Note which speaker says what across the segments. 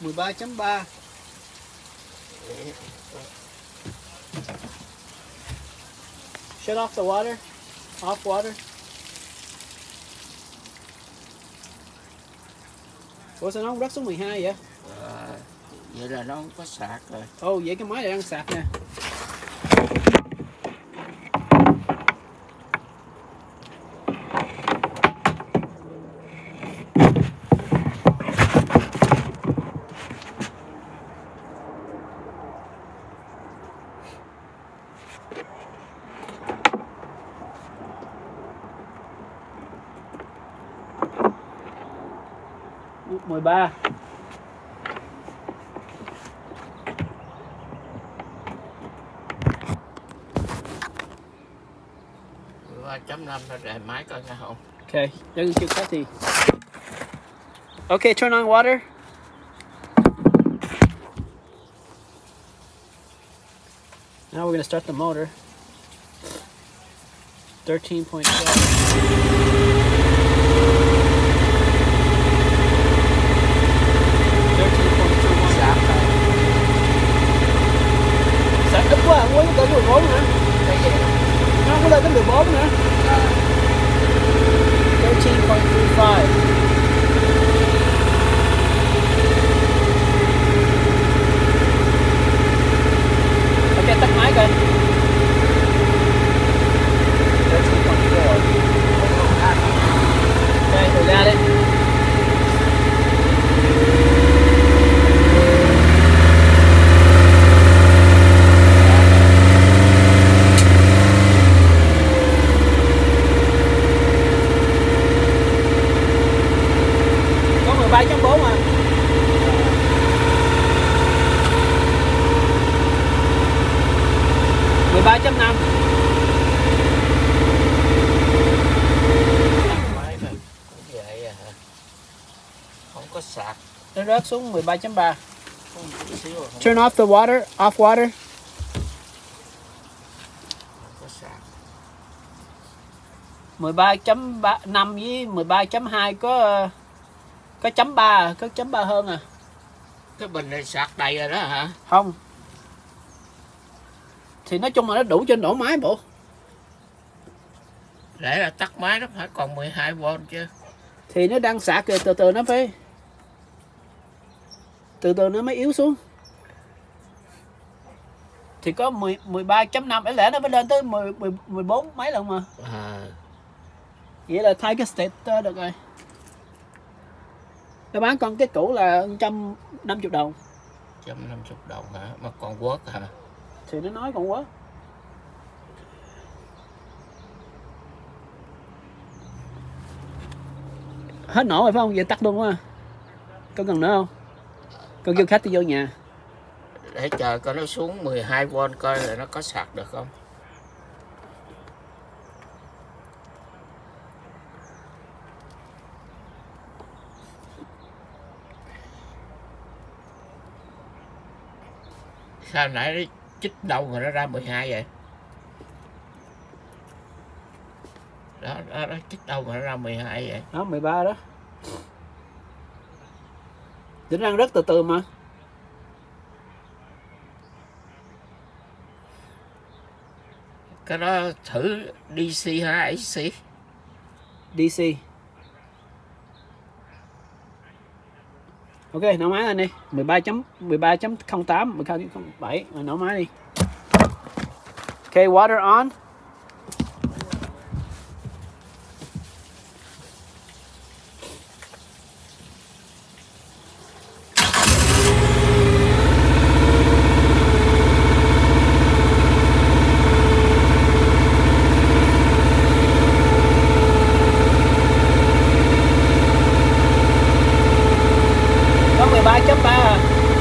Speaker 1: 13.3. Shut off the water. Off water. Ủa sao nó không rớt xuống 12 vậy?
Speaker 2: Vậy là nó không có sạc rồi.
Speaker 1: Ồ, vậy cái máy này đang sạc nè. Nút 13.
Speaker 2: Chấm 5 thôi để máy coi nha không.
Speaker 1: Okay, đang chưa cắt thì. Okay, turn on water. Now we're going to start the motor. 13.7. Sạc ít quá, không có tới 14 nữa. Nó không có lên tới 14 nữa. 13.35. Ok, tắt máy coi. 13.4. Ok, thử ra đi. Có 13.4 à. Ba chấm năm.
Speaker 2: Máy này cũng vậy à hả? Không có sạc.
Speaker 1: Nó rớt xuống 13.3.
Speaker 2: Không chút xíu à,
Speaker 1: Turn off the water. Off water.
Speaker 2: không có sạc.
Speaker 1: 13.5 với 13.2 có chấm 3, có chấm 3 hơn à.
Speaker 2: Cái bình này sạc đầy rồi đó hả?
Speaker 1: Không. Thì nói chung là nó đủ trên nổ máy bộ.
Speaker 2: Để là tắt máy nó phải còn 12V chứ.
Speaker 1: Thì nó đang sạc kìa, từ từ nó phải từ từ nó mới yếu xuống. Thì có 13.5, lẽ nó phải lên tới 14 mấy lần mà. Vậy là thay cái stator được rồi. Nó bán con cái cũ là 150 đồng.
Speaker 2: 150 đồng hả? Mà còn quất hả?
Speaker 1: Thì nó nói còn quá. Hết nổ rồi phải không? Vậy tắt luôn quá. Có cần nữa không? Con kêu khách đi vô nhà.
Speaker 2: Để chờ coi nó xuống 12V coi là nó có sạc được không. Sao nãy nó chích đâu mà nó ra 12 vậy? Đó, nó chích đâu mà nó ra 12 vậy?
Speaker 1: Đó, 13 đó. Tính đang rất từ từ mà.
Speaker 2: Cái đó thử DC hay AC?
Speaker 1: DC. Ok, nổ máy lên đi. 13.08, 13.07, rồi nổ máy đi. Ok, water on. Có 13.3 à.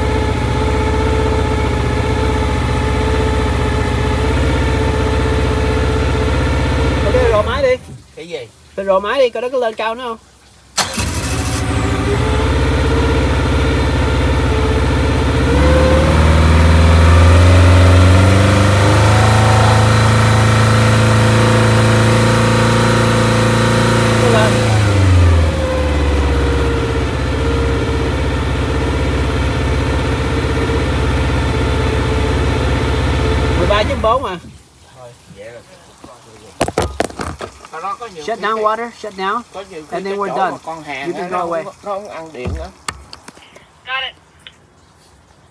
Speaker 1: Ok, rồ máy đi.
Speaker 2: Cái gì?
Speaker 1: Rồi rồ máy đi, coi nó có lên cao nữa không? Có lên. 1.4 mà.
Speaker 2: Thôi, vậy là đó có nhiều
Speaker 1: Shut down water, shut down.
Speaker 2: có nhiều
Speaker 1: And then
Speaker 2: cái
Speaker 1: we're
Speaker 2: chỗ
Speaker 1: done.
Speaker 2: mà con hàng
Speaker 1: You can
Speaker 2: nó
Speaker 1: go away.
Speaker 2: nó không ăn điện nữa.